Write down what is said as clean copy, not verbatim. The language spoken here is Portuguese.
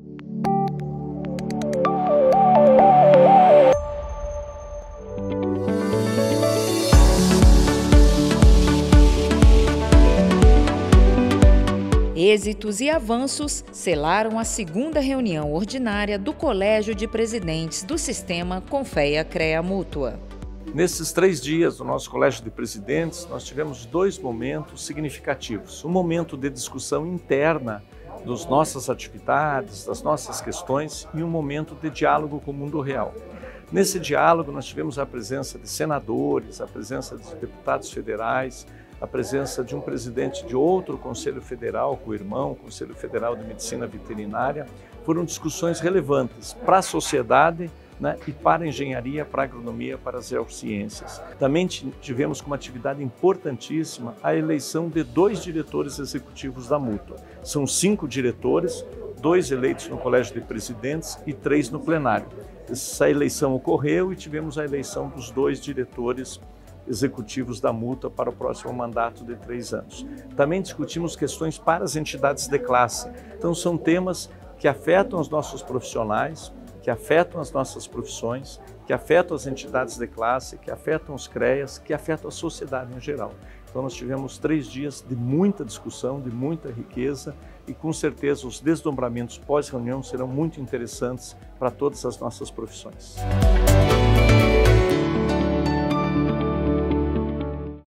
Êxitos e avanços selaram a segunda reunião ordinária do Colégio de Presidentes do Sistema Confea-CREA Mútua. Nesses 3 dias do nosso Colégio de Presidentes, nós tivemos 2 momentos significativos. Um momento de discussão interna das nossas atividades, das nossas questões, e um momento de diálogo com o mundo real. Nesse diálogo, nós tivemos a presença de senadores, a presença de deputados federais, a presença de um presidente de outro Conselho Federal, com o irmão, Conselho Federal de Medicina Veterinária. Foram discussões relevantes para a sociedade, né, e para a engenharia, para a agronomia, para as geociências. Também tivemos como atividade importantíssima a eleição de 2 diretores executivos da Mútua. São 5 diretores, 2 eleitos no Colégio de Presidentes e 3 no plenário. Essa eleição ocorreu e tivemos a eleição dos 2 diretores executivos da Mútua para o próximo mandato de 3 anos. Também discutimos questões para as entidades de classe. Então são temas que afetam os nossos profissionais, que afetam as nossas profissões, que afetam as entidades de classe, que afetam os CREAs, que afetam a sociedade em geral. Então nós tivemos 3 dias de muita discussão, de muita riqueza, e com certeza os desdobramentos pós-reunião serão muito interessantes para todas as nossas profissões.